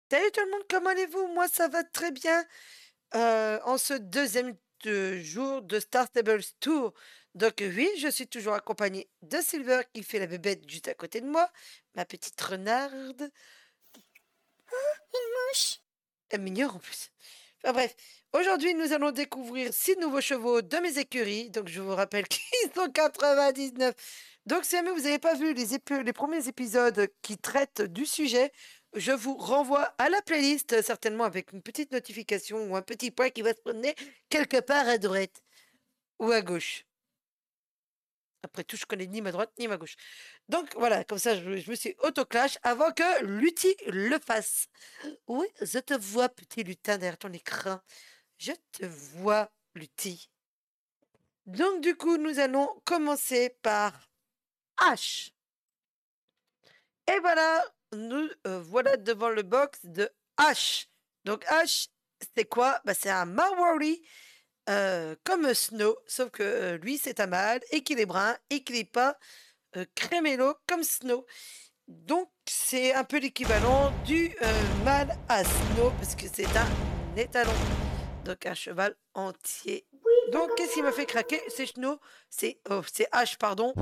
Salut tout le monde, comment allez-vous? Moi ça va très bien en ce deuxième jour de Star Stables Tour. Donc oui, je suis toujours accompagnée de Silver qui fait la bébête juste à côté de moi, ma petite renarde. Une mouche. Elle est mignonne en plus. Enfin bref, aujourd'hui nous allons découvrir 6 nouveaux chevaux de mes écuries. Donc je vous rappelle qu'ils sont 99. Donc si jamais vous n'avez pas vu les premiers épisodes qui traitent du sujet, je vous renvoie à la playlist, certainement avec une petite notification ou un petit point qui va se promener quelque part à droite ou à gauche. Après tout, je connais ni ma droite ni ma gauche. Donc voilà, comme ça je me suis auto-clash avant que Lutti le fasse. Oui, je te vois, petit lutin, derrière ton écran. Je te vois, Lutti. Donc, du coup, nous allons commencer par H. Et voilà, nous voilà devant le box de H. Donc, H, c'est quoi? Bah, c'est un Marwari comme Snow, sauf que lui, c'est un mâle et qu'il est brun et qu'il n'est pas crémélo comme Snow. Donc, c'est un peu l'équivalent du mâle à Snow, parce que c'est un étalon. Donc, un cheval entier. Oui, Donc, qu'est-ce qui m'a fait craquer? C'est Snow, c'est H, pardon.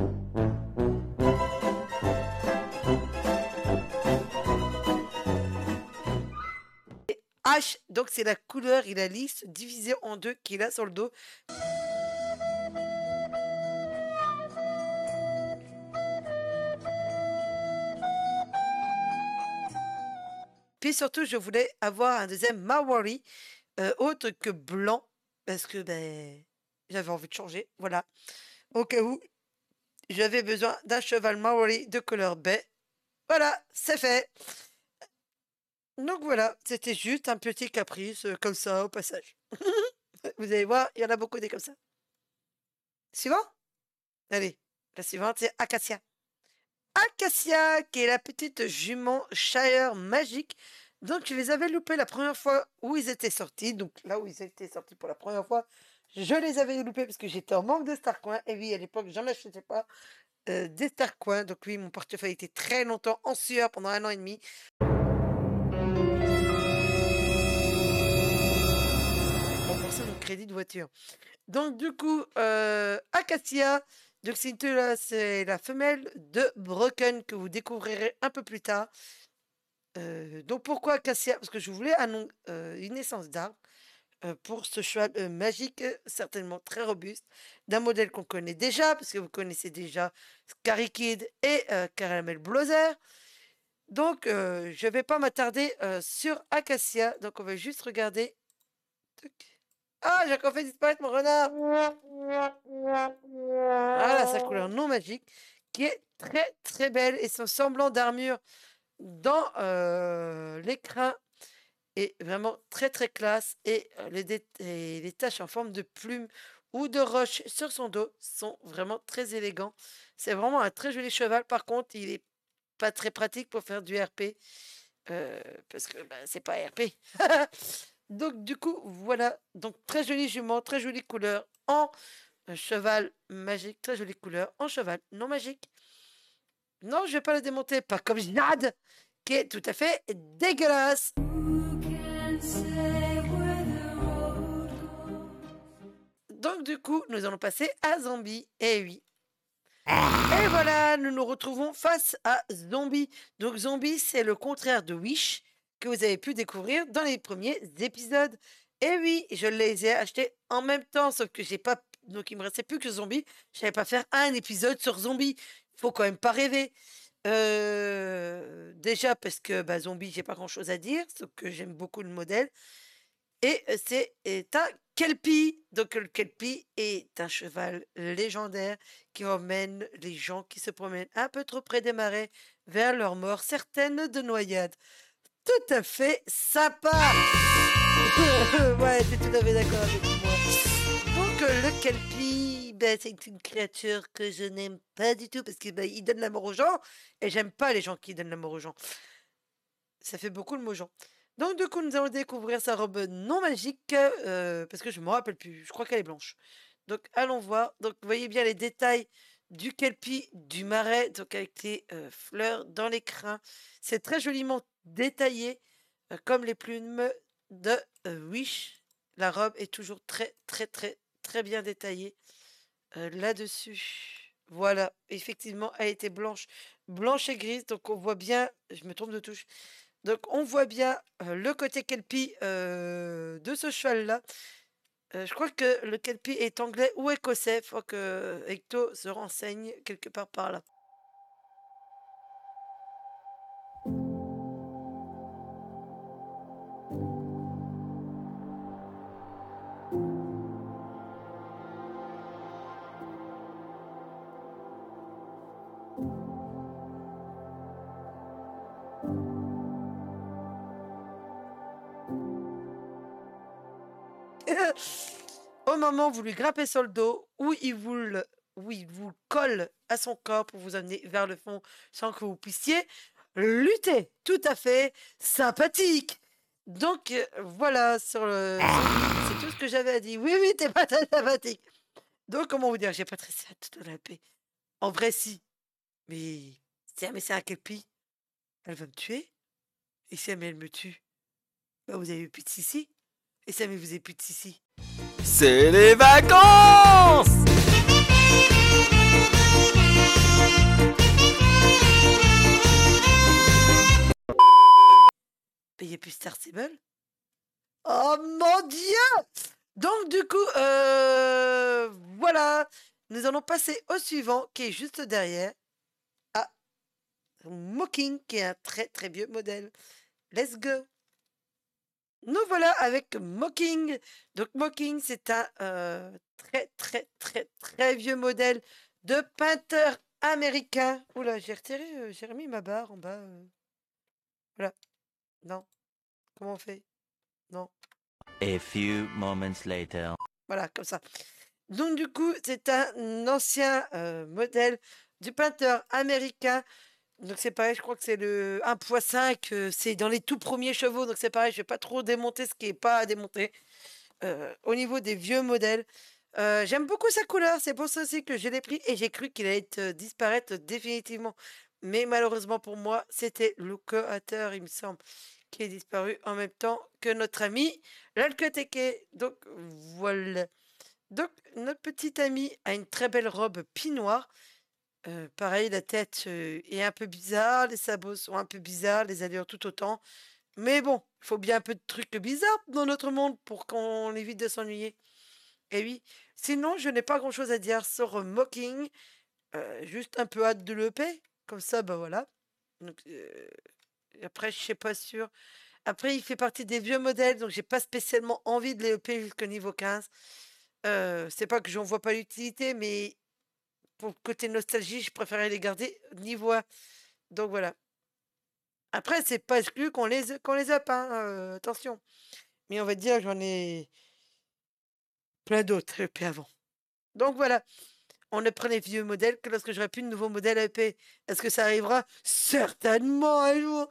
H, donc c'est la couleur et la liste divisée en deux qu'il a sur le dos. Puis surtout, je voulais avoir un deuxième Mawari autre que blanc, parce que ben, j'avais envie de changer, voilà. Au cas où j'avais besoin d'un cheval Maori de couleur baie. Voilà, c'est fait. Donc voilà, c'était juste un petit caprice comme ça au passage. Vous allez voir, il y en a beaucoup des comme ça. Suivant? Allez, la suivante, c'est Acacia. Acacia, qui est la petite jument Shire magique. Donc, je les avais loupés la première fois où ils étaient sortis. Donc, là où ils étaient sortis pour la première fois, je les avais loupés parce que j'étais en manque de Starcoin. Et oui, à l'époque, j'en achetais pas des Starcoins. Donc, oui, mon portefeuille était très longtemps en sueur pendant 1 an et demi. Rembourser mon crédit de voiture. Donc, du coup, Acacia, donc c'est la femelle de Broken que vous découvrirez un peu plus tard. Donc pourquoi Acacia? Parce que je voulais une naissance d'arbre pour ce cheval magique, certainement très robuste, d'un modèle qu'on connaît déjà, parce que vous connaissez déjà Scary Kid et Caramel Blazer. Donc je vais pas m'attarder sur Acacia, donc on va juste regarder. Tuc. Ah, j'ai encore fait disparaître mon renard! Voilà sa couleur non magique, qui est très très belle, et son semblant d'armure dans l'écran est vraiment très très classe, et les taches en forme de plume ou de roche sur son dos sont vraiment très élégants. C'est vraiment un très joli cheval. Par contre, il est pas très pratique pour faire du RP euh, parce que bah, c'est pas RP. Donc du coup, voilà. Donc très jolie jument, très jolie couleur en cheval magique, très jolie couleur en cheval non magique. Non, je vais pas la démonter, pas comme Jade, qui est tout à fait dégueulasse. Donc du coup, nous allons passer à Zombie. Eh oui. Et voilà, nous nous retrouvons face à Zombie. Donc Zombie, c'est le contraire de Wish que vous avez pu découvrir dans les premiers épisodes. Et oui, je les ai achetés en même temps, sauf que j'ai pas. Donc il me restait plus que Zombie. Je savais pas faire un épisode sur Zombie. Faut quand même pas rêver. Déjà parce que bah, Zombie, j'ai pas grand chose à dire, sauf que j'aime beaucoup le modèle. Et est un Kelpie. Donc le Kelpie est un cheval légendaire qui emmène les gens qui se promènent un peu trop près des marais vers leur mort certaine de noyade. Tout à fait sympa. Ouais, t'es tout à fait d'accord avec moi. Donc le Kelpie, ben, c'est une créature que je n'aime pas du tout parce que ben, il donne la mort aux gens, et j'aime pas les gens qui donnent la mort aux gens. Ça fait beaucoup le mot Jean. Donc du coup, nous allons découvrir sa robe non magique, parce que je ne me rappelle plus. Je crois qu'elle est blanche. Donc allons voir. Donc vous voyez bien les détails du kelpie, du marais, donc avec les fleurs dans les crins. C'est très joliment détaillé. comme les plumes de Wish. La robe est toujours très bien détaillée là-dessus. Voilà, effectivement, elle était blanche et grise, donc on voit bien, je me trompe de touche, donc on voit bien le côté kelpie de ce cheval-là. Je crois que le kelpie est anglais ou écossais, faut que Hecto se renseigne quelque part par là. Au moment où vous lui grimpez sur le dos, où il vous colle à son corps pour vous amener vers le fond sans que vous puissiez lutter. Tout à fait sympathique. Donc voilà, sur lui, c'est tout ce que j'avais à dire. Oui, oui, t'es pas très sympathique. Donc comment vous dire, j'ai pas très hâte de la paix. En vrai, si. Mais c'est un képi. Elle va me tuer. Et si elle me tue, bah vous avez plus de sissi. Et si elle vous avez plus de sissi. C'est les vacances! Payez plus Star Stable. Oh mon Dieu! Donc du coup, voilà, nous allons passer au suivant qui est juste derrière. Ah, Mocking qui est un très vieux modèle. Let's go! Nous voilà avec Mocking. Donc Mocking, c'est un très vieux modèle de peintre américain. Oula, j'ai remis ma barre en bas. Voilà. Non. Comment on fait? Non. A few moments later. Voilà, comme ça. Donc du coup, c'est un ancien modèle du peintre américain. Donc c'est pareil, je crois que c'est le 1.5, c'est dans les tout premiers chevaux, donc c'est pareil, je vais pas trop démonter ce qui est pas à démonter. Au niveau des vieux modèles, j'aime beaucoup sa couleur, c'est pour ça aussi que je l'ai pris et j'ai cru qu'il allait disparaître définitivement. Mais malheureusement pour moi, c'était le créateur, il me semble, qui est disparu en même temps que notre ami l'Alcoteke. Donc voilà. Donc notre petite amie a une très belle robe pie noire. Pareil, la tête est un peu bizarre, les sabots sont un peu bizarres, les allures tout autant. Mais bon, il faut bien un peu de trucs bizarres dans notre monde pour qu'on évite de s'ennuyer. Et oui, sinon, je n'ai pas grand-chose à dire sur Mocking. Juste un peu hâte de l'EP. Comme ça, bah voilà. Donc, après, je sais pas sûr. Après, il fait partie des vieux modèles, donc j'ai pas spécialement envie de les EP jusqu'au niveau 15. C'est pas que j'en vois pas l'utilité, mais pour le côté nostalgie, je préférais les garder niveau 1. Donc voilà. Après, c'est pas exclu qu'on les up, hein, attention. Mais on va dire que j'en ai plein d'autres EP avant. Donc voilà. On ne prend les vieux modèles que lorsque j'aurai plus de nouveaux modèles à EP. Est-ce que ça arrivera? Certainement un jour.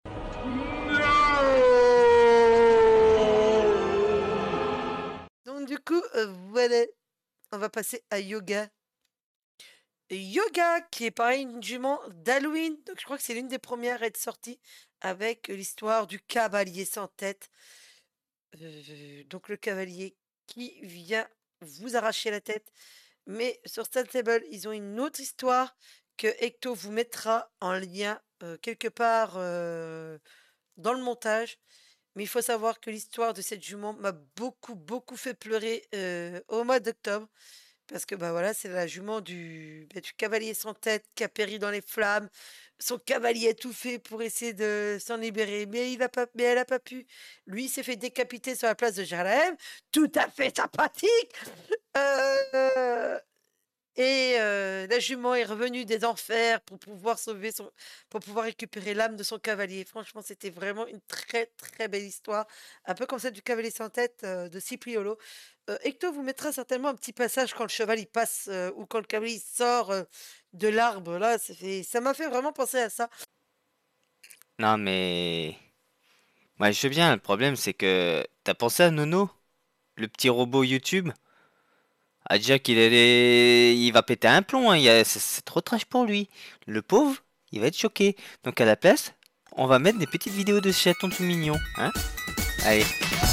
Donc du coup, voilà. On va passer à Yoga. Yoga, qui est pareil, une jument d'Halloween. Donc je crois que c'est l'une des premières à être sortie avec l'histoire du cavalier sans tête. Donc le cavalier qui vient vous arracher la tête. Mais sur Table, ils ont une autre histoire que Hecto vous mettra en lien quelque part dans le montage. Mais il faut savoir que l'histoire de cette jument m'a beaucoup fait pleurer au mois d'octobre. Parce que bah voilà, c'est la jument du cavalier sans tête qui a péri dans les flammes. Son cavalier a tout fait pour essayer de s'en libérer, mais elle a pas pu. Lui, il s'est fait décapiter sur la place de Jérusalem. Tout à fait sympathique. Euh, et la jument est revenue des enfers pour pouvoir pour pouvoir récupérer l'âme de son cavalier. Franchement, c'était vraiment une très belle histoire, un peu comme celle du cavalier sans tête de Cipriolo. Hector vous mettra certainement un petit passage quand le cheval il passe ou quand le cavalier sort de l'arbre. Là, ça m'a fait vraiment penser à ça. Non mais... Moi je veux bien, le problème c'est que... T'as pensé à Nono? Le petit robot YouTube? Ah déjà il va péter un plomb, hein. C'est trop trash pour lui. Le pauvre, il va être choqué. Donc à la place, on va mettre des petites vidéos de chatons tout mignons, hein? Allez.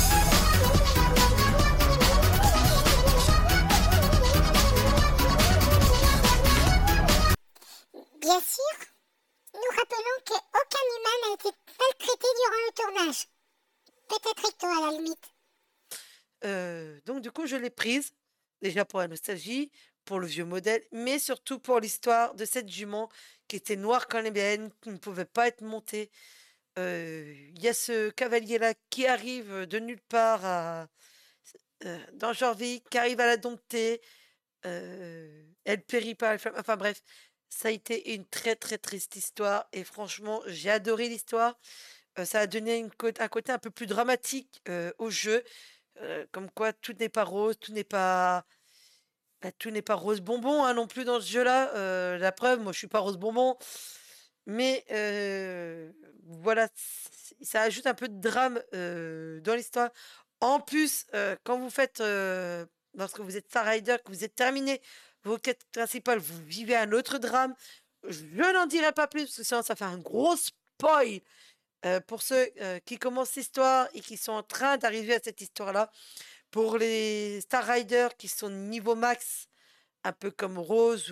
Bien sûr, nous rappelons qu'aucun humain n'a été maltraité durant le tournage. Peut-être Hector à la limite. Donc du coup, je l'ai prise, déjà pour la nostalgie, pour le vieux modèle, mais surtout pour l'histoire de cette jument qui était noire comme l'ébène, qui ne pouvait pas être montée. Il y a ce cavalier-là qui arrive de nulle part dans Jorvik, qui arrive à la dompter. Elle périt par la flamme. Enfin bref, ça a été une très très triste histoire et franchement, j'ai adoré l'histoire. Ça a donné un côté un peu plus dramatique au jeu. Comme quoi tout n'est pas rose, tout n'est pas rose bonbon hein, non plus dans ce jeu-là. La preuve, moi je suis pas rose bonbon, mais voilà, ça ajoute un peu de drame dans l'histoire. En plus, quand vous faites, lorsque vous êtes Star Rider, que vous êtes terminé vos quêtes principales, vous vivez un autre drame. Je n'en dirai pas plus, parce que sinon ça fait un gros spoil pour ceux qui commencent l'histoire et qui sont en train d'arriver à cette histoire-là. Pour les Star Riders qui sont niveau max, un peu comme Rose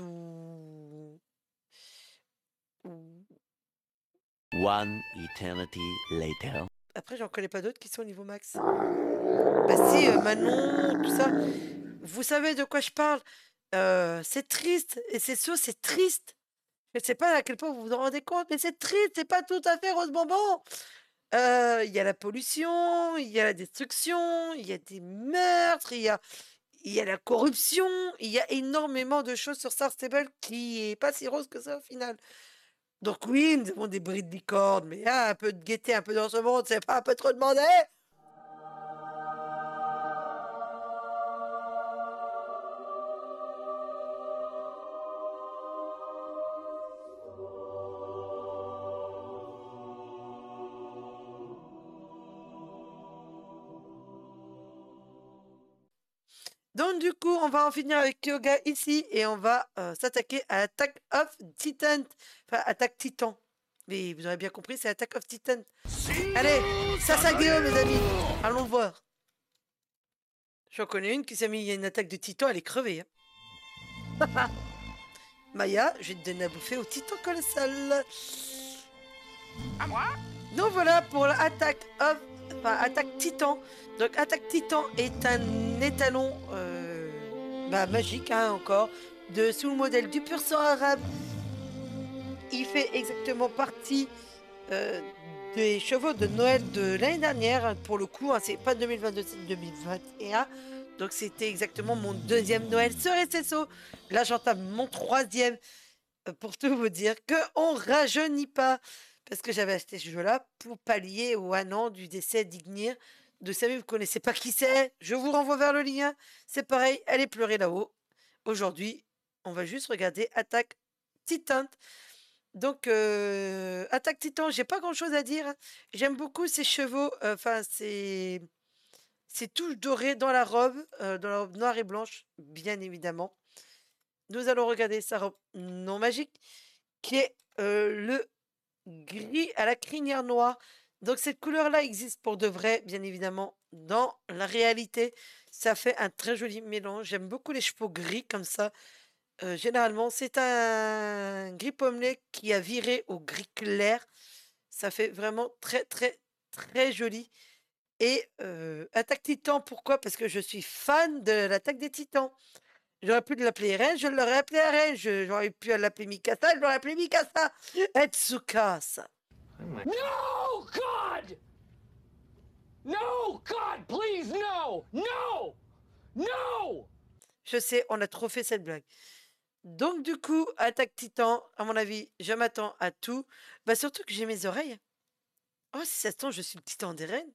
ou- One eternity later. Après, j'en connais pas d'autres qui sont au niveau max. Bah si, Manon, tout ça. Vous savez de quoi je parle. C'est triste. Et c'est sûr, c'est triste. Je sais pas à quel point vous vous en rendez compte, mais c'est triste. C'est pas tout à fait rose bonbon. Il y a la pollution, il y a la destruction, il y a des meurtres, il y a la corruption, il y a énormément de choses sur Star Stable qui est pas si rose que ça au final. Donc oui, nous avons des brides de licorne, mais un peu de gaieté, un peu dans ce monde, c'est pas un peu trop demandé? Donc du coup, on va en finir avec Kyoga ici et on va s'attaquer à Attack of Titan. Enfin, Attack Titan. Mais vous aurez bien compris, c'est Attack of Titan. Allez, Sasageo mes amis, allons voir. J'en connais une qui s'est mis une attaque de Titan, elle est crevée. Hein. Maya, je vais te donner à bouffer au Titan colossal. À moi? Donc voilà pour l'Attack of... Enfin, Attaque Titan. Donc Attaque Titan est un étalon magique, hein, encore, sous le modèle du pur sang arabe. Il fait exactement partie des chevaux de Noël de l'année dernière. Hein, pour le coup, hein, c'est pas 2022, c'est 2021. Donc c'était exactement mon deuxième Noël sur SSO. Là, j'entame mon troisième. Pour tout vous dire qu'on rajeunit pas. Parce que j'avais acheté ce jeu-là pour pallier au 1 an du décès d'Ignir. De Samy, vous connaissez pas qui c'est? Je vous renvoie vers le lien. C'est pareil, allez pleurer là-haut. Aujourd'hui, on va juste regarder Attack Titan. Donc, Attack Titan, j'ai pas grand-chose à dire. Hein. J'aime beaucoup ces chevaux. Enfin, ces touches dorées dans la robe noire et blanche, bien évidemment. Nous allons regarder sa robe non magique, qui est le gris à la crinière noire. Donc cette couleur-là existe pour de vrai, bien évidemment, dans la réalité. Ça fait un très joli mélange. J'aime beaucoup les chevaux gris comme ça. Généralement, c'est un gris pommelé qui a viré au gris clair. Ça fait vraiment très, très, très joli. Et Attaque Titan, pourquoi? Parce que je suis fan de l'attaque des Titans. J'aurais pu l'appeler Reine, je l'aurais appelé Reine. J'aurais pu l'appeler Mikasa, je l'aurais appelé Mikasa. Et Tsukasa. No, God! No, God, please, no! No! No! Je sais, on a trop fait cette blague. Donc du coup, Attaque Titan, à mon avis, je m'attends à tout. Bah surtout que j'ai mes oreilles. Oh, si ça se tombe, je suis le titan des reines.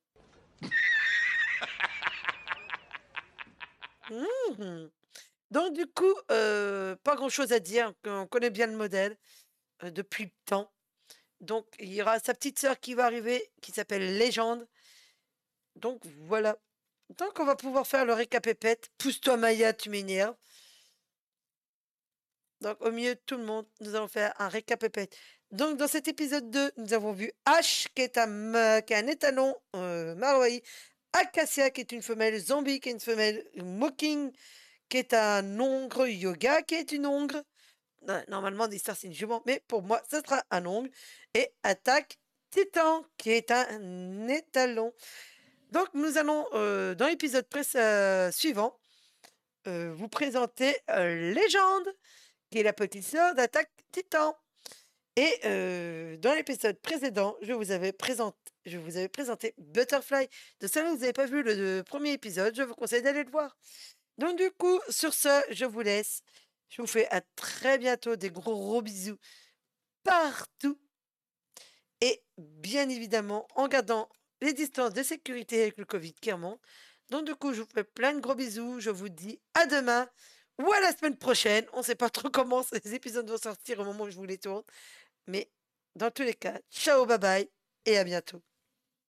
Mhm. Donc du coup, pas grand-chose à dire. On connaît bien le modèle depuis le temps. Donc il y aura sa petite sœur qui va arriver, qui s'appelle Légende. Donc voilà. Donc on va pouvoir faire le récapépète. Pousse-toi Maya, tu m'énerves. Donc, au milieu de tout le monde, nous allons faire un récapépète. Donc, dans cet épisode 2, nous avons vu Ash, qui est un étalon Marwaï, Acacia, qui est une femelle, Zombie, qui est une femelle, Mocking, qui est un ongre, Yoga, qui est une ongre. Normalement, l'histoire, c'est une jument, mais pour moi, ce sera un ongre. Et Attaque Titan, qui est un étalon. Donc, nous allons, dans l'épisode suivant, vous présenter Légende, qui est la petite sœur d'Attaque Titan. Et dans l'épisode précédent, je vous avais présenté Butterfly. De ça, vous n'avez pas vu le premier épisode, je vous conseille d'aller le voir. Donc du coup, sur ce, je vous laisse. Je vous fais à très bientôt, des gros bisous partout. Et bien évidemment, en gardant les distances de sécurité avec le Covid qui remonte. Donc du coup, je vous fais plein de gros bisous. Je vous dis à demain ou à la semaine prochaine. On ne sait pas trop comment ces épisodes vont sortir au moment où je vous les tourne. Mais dans tous les cas, ciao, bye bye et à bientôt.